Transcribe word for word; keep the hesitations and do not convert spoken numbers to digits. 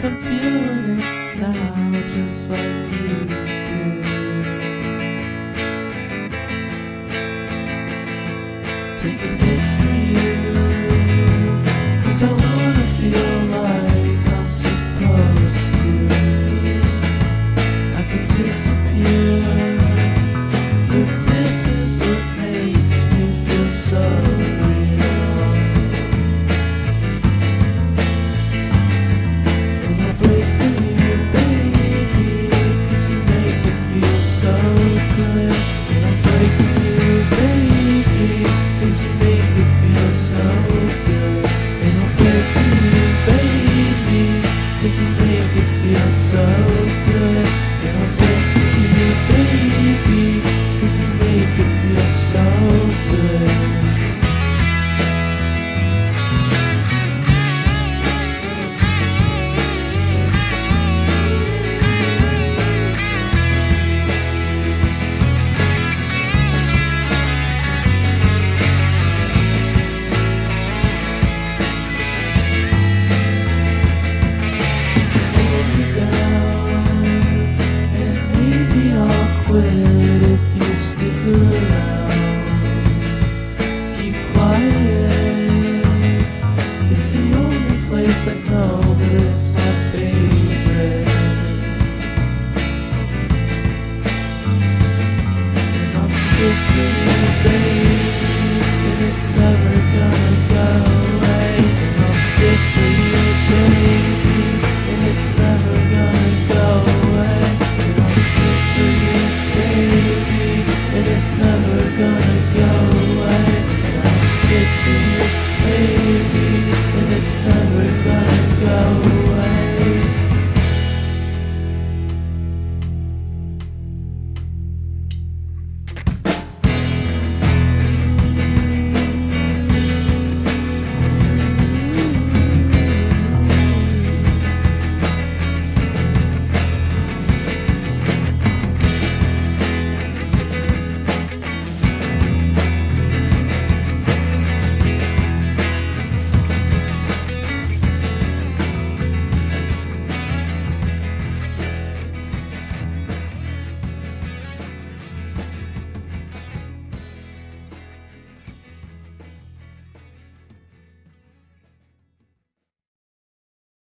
like I'm feeling it now, just like you did. Taking hits for you, 'cause I wanna feel like I'm supposed to. I can disappear if this is what makes me feel so real. And I'll break for you, baby, 'cause you make it feel so good. And I'll break for you, baby, 'cause you make it feel so good. And I'll break for you, baby, 'cause you make it feel so good. And I'll break for you, baby, 'cause you make it feel so good. Hold me down and leave me all quit.